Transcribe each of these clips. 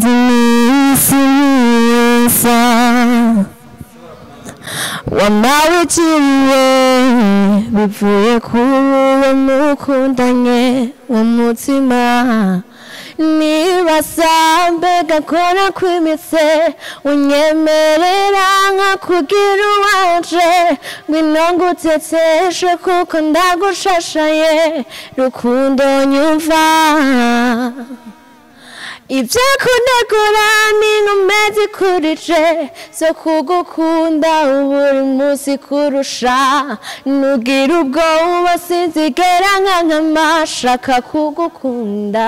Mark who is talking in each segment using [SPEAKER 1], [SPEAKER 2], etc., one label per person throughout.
[SPEAKER 1] iminsi myiza wamawitiriwe bivuye kuri uwo mukundanye umutima niba mbega kora kwimitse unyemerera nkakugira uwanje ngwino nguteteshe kuko ndagushashaye rukundo nyumva ibyo kunegura n'inkume zikurije zo kugukunda buri munsi kurusha nugira ubwoba sinzigera nkamashaka kugukunda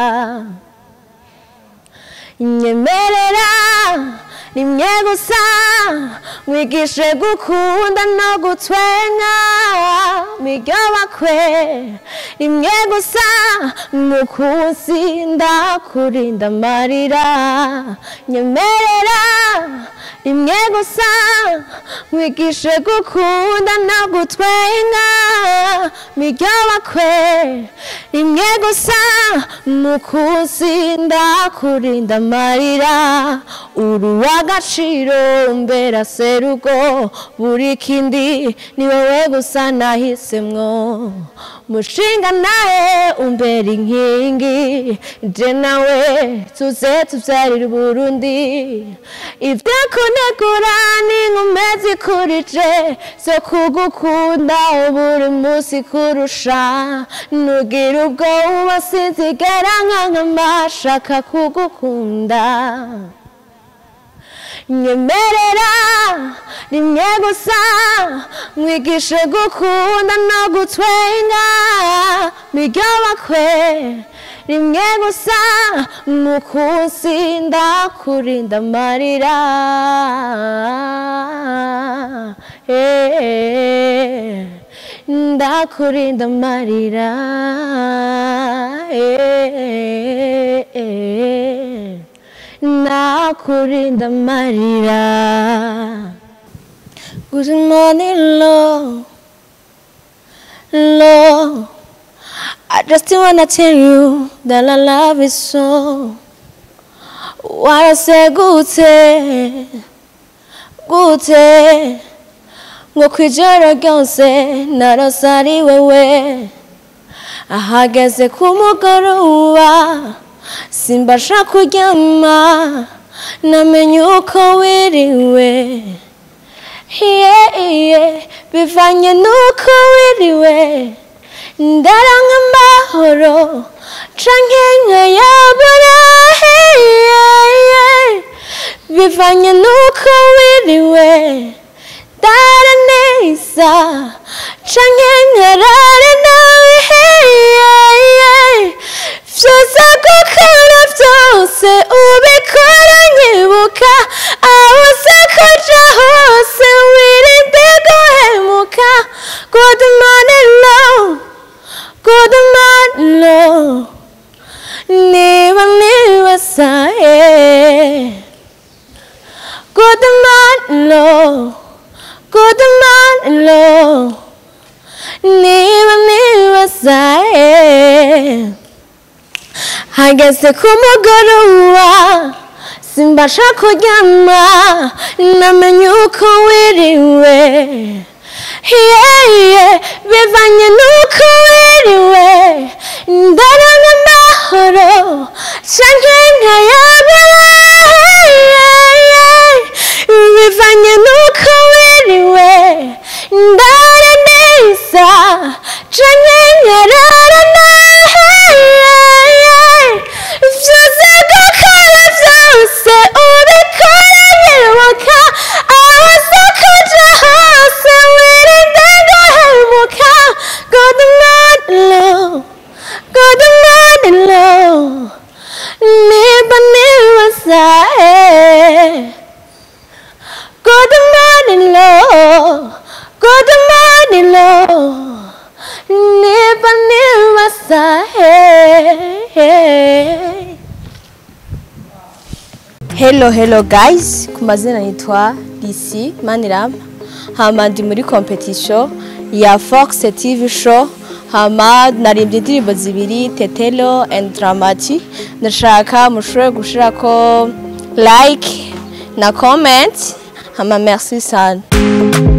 [SPEAKER 1] nyemerera rimwe gusa wigishe gukunda no gutwenga migabakwe rimwe gusa mukunsi ndakurinda amarira nyemerera rimwe gusa wigishe gukunda no gutwenga migabakwe rimwe gusa mukunsi ndakurinda amarira uruwagaciro mbera serugo buri kindi ni wowe gusa nahisemwo mushinga nawe umbera inkingi je nawe tuze tubyarira Burundi ibyo kunegura n'inkume zikurije zo kugukunda buri munsi kurusha nugira ubwoba sinzigera nkamashaka kugukunda nyemerera rimwe gusa mwigishe gukunda no gutwenga migabakwe rimwe gusa mukunsi ndakurinda amarira ndakurinda amarira nakurinda amarira. Good morning, Lord. Lord, I just wanna tell you that I love you so. What I say, good ngo kwijoro ryose narosari wewe ahageze ku mugoroba simbasha kuryama namenye uko wiriwe bivanye nuko wiriwe ndaranka amahoro canke nkayabura bivanye nuko wiriwe daraneza canke nkarara nawe vyose gukora vyose ubikora nyibuka aho uza kuja hose wirinde guhemuka. Good morning, Lord. Good morning, Lord. Niba nibasaye. Good morning, Lord. Good morning, Lord. Niba nibasaye. Hageze ku mugoroba simbasha kuryama namenye uko wiriwe bivanye nuko wiriwe ndaranka amahoro canke nkayabura bivanye nuko wiriwe ndaraneza canke nkarara vyose gukora vyose ubikora nyibuka aho uza kuja hose wirinde guhemuka. Good morning, Lord. Good morning, Lord. Niba nibasaye. Good morning, Lord. Good morning, Lord. Niba nibasaye. Hello guys, kumazina nitwa Lucie Manirampa, hama ndi muri competition ya Fox TV show, hama narimbye indirimbo zibiri Tetelo and Dramati. Ndashaka mushobore gushirako like na comment. Hama merci sana.